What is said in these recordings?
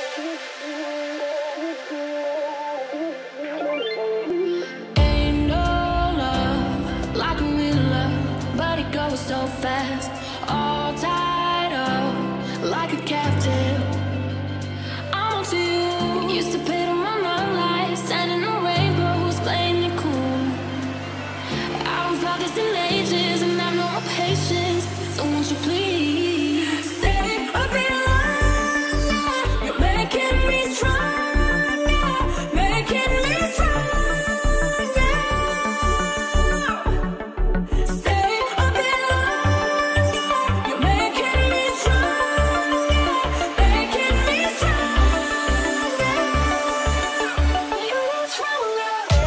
Ain't no love like a real love, but it goes so fast. All tied up like a captive. I'm on to you. Used to pay to my life, standing on rainbows, playing it cool. I don't felt this in ages, and I've no more patience. So won't you please stay a bit longer? You're making me stronger, making me stronger. Stay a bit longer. You're making me stronger, making me stronger. You're stronger.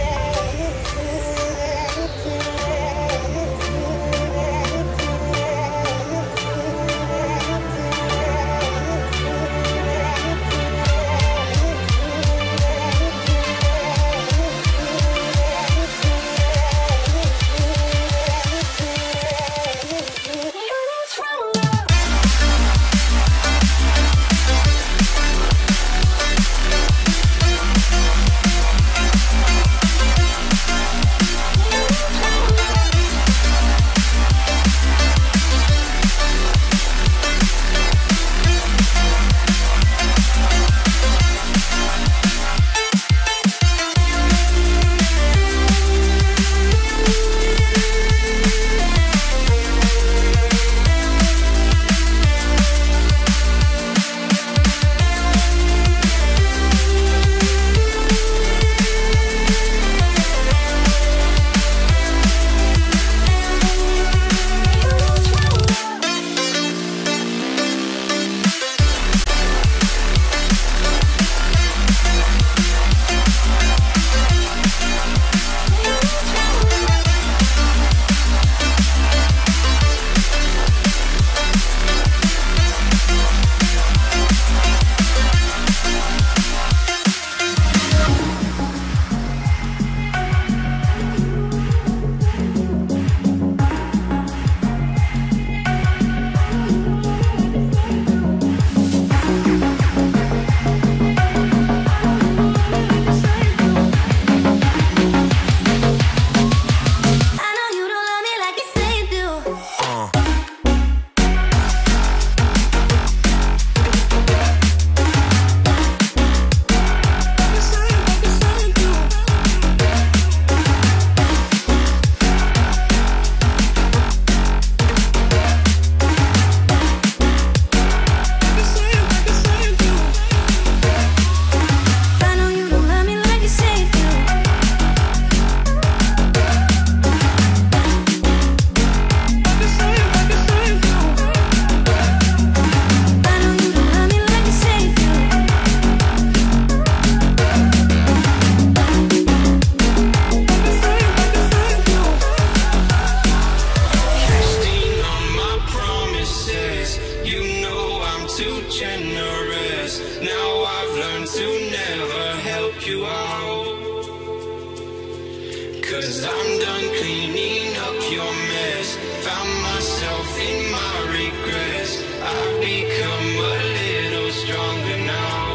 Cause I'm done cleaning up your mess. Found myself in my regrets. I've become a little stronger now.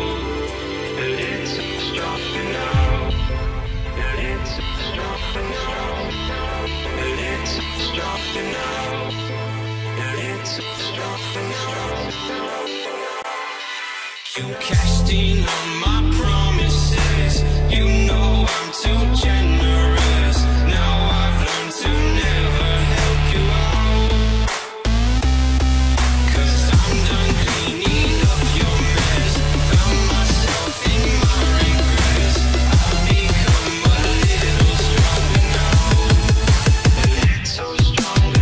A little stronger now. A little stronger now. A little stronger now. A little stronger now. You cashed in on my promises. You know I'm too generous. Now I've learned to never help you out. Cause I'm done cleaning up your mess. Found myself in my regrets. I've become a little stronger now. A little stronger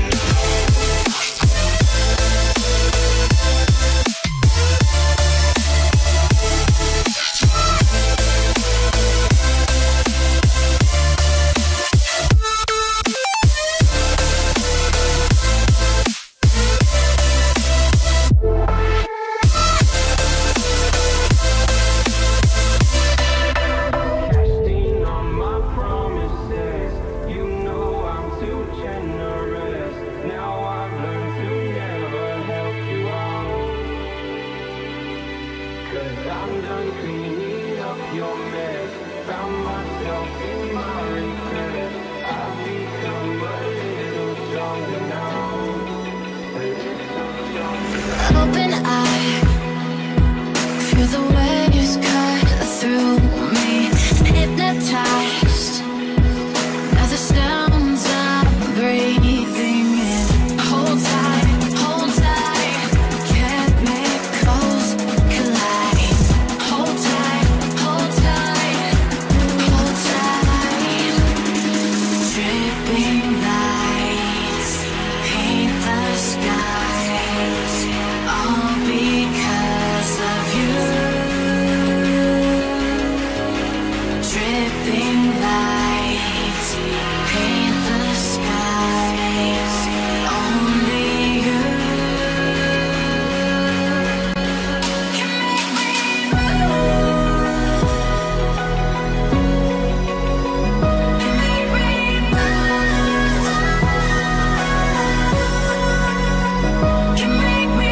now. 'cause I'm done cleaning up your mess. Found myself in my regret. I've become a little stronger now. A little stronger now. Open eye, feel the waves cut through me. Hypnotized, now the sounds I'm breathing in. Hold tight, chemicals collide. Hold tight, hold tight, hold tight. Dripping lights paint the skies, all because of you. Dripping lights paint the skies, only you can make me move. Can make me move. Can make me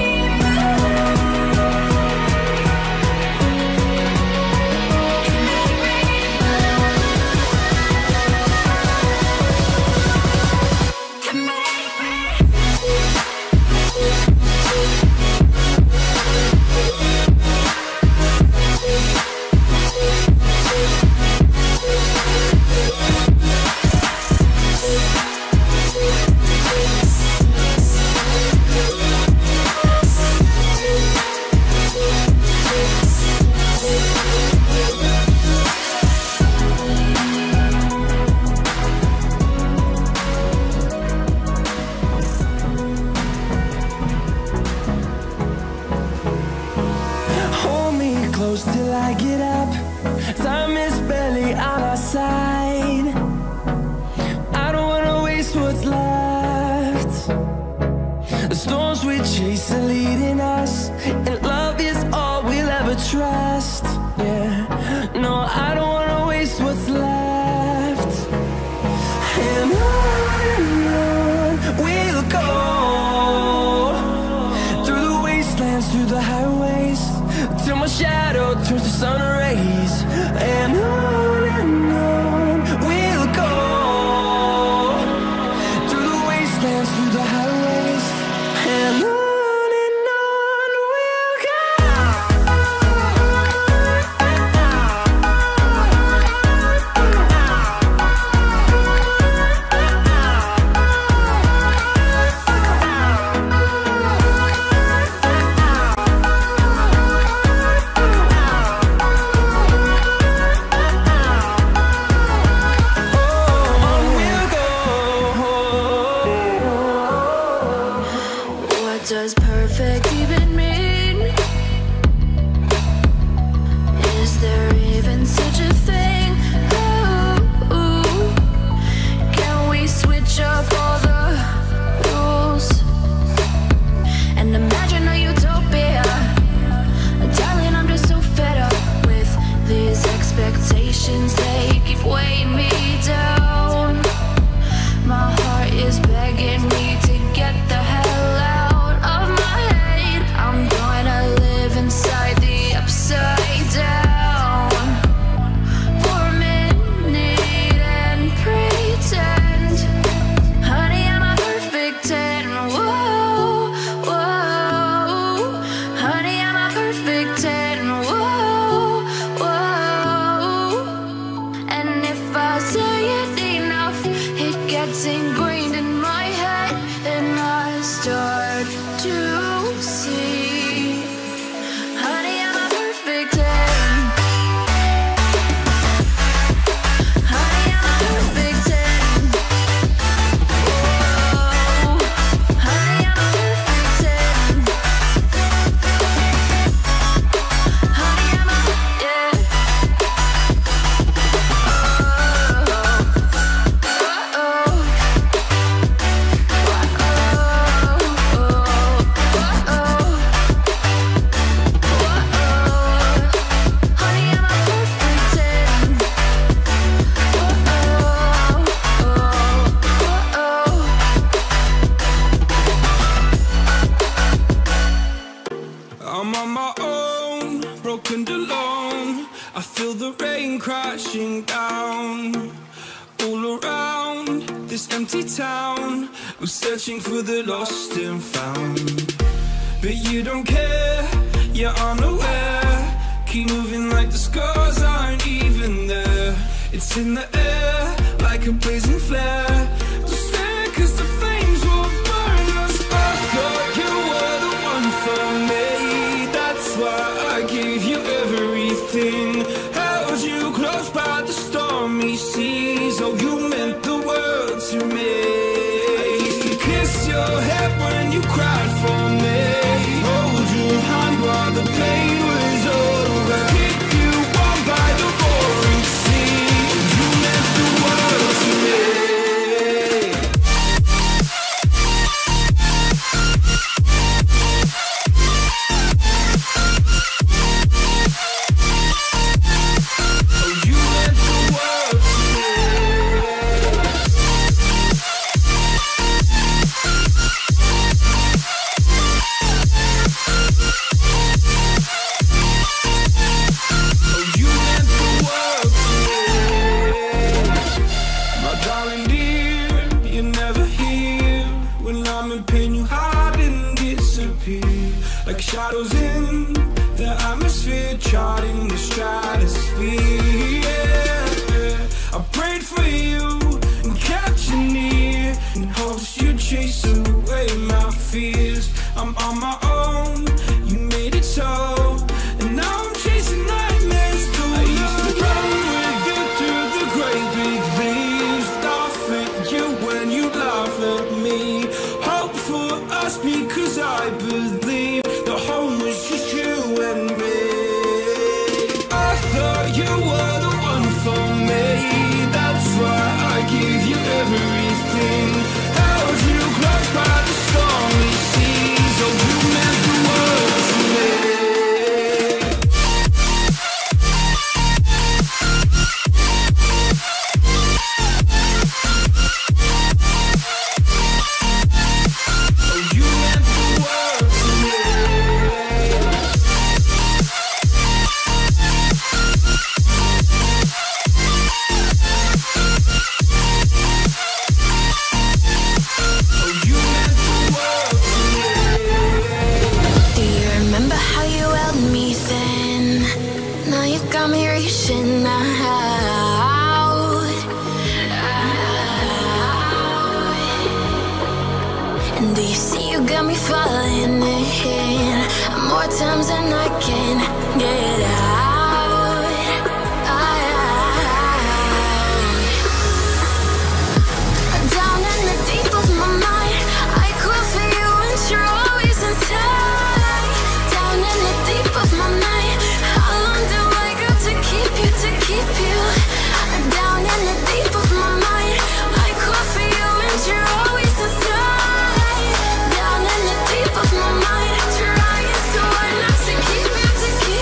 Hold me close till I get up. Time is barely on our side. I don't wanna waste what's left. The storms we chase are leading us, and love is all we'll ever trust. Yeah, no, I don't wanna waste what's left. And on we'll go, through the wastelands, through the highways, till my shadow turns to sun rays. And on we'll go, through the wastelands, through the highways, and on we'll go. What does perfect even mean? Is there even such a thing? Ooh, can we switch up all the rules and imagine a utopia? Darling, I'm just so fed up with these expectations. They keep weighing me down. My heart is begging me to get the hell out of my head. I'm gonna live inside the upside down for a minute and pretend, honey, I'm a perfect 10. Whoa, whoa, honey, I'm a perfect 10. Whoa, whoa. broken alone. I feel the rain crashing down all around this empty town. I'm searching for the lost and found, but you don't care, you're unaware. Keep moving like the scars aren't even there. It's in the air like a blazing flare. Don't stare 'cause the flames will burn us. I thought you were the one for me. That's why I gave you everything. Held you close by the stormy seas. Oh, you meant the world to me. I used to kiss your head when you cried for me. Hold your hand while the pain was over. Keep you warm by the roaring sea. You meant the world to me. Like shadows in the atmosphere, charting the stratosphere. Yeah. I prayed for you and kept you near, in hopes you'd chase away my fears. I'm on my own, you made it so, and now I'm chasing nightmares through. I used to run with you through the great big leaves, laugh at you when you laugh at me. Hope for us because I believe the home was just you and me. I thought you were the one for me. That's why I gave you everything. Held you close by the stormy seas. Oh, you meant the world to me. Got me reaching out, and do you see you got me falling in more times than I can get out. Down in the deep of my mind, I call for you and you're always inside. Down in the deep of my mind, how long do I to keep you down in the deep of my mind? I call for you and you're always inside. Down in the deep of my mind, trying so hard not to keep you, to keep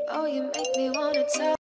Oh, you make me wanna tell.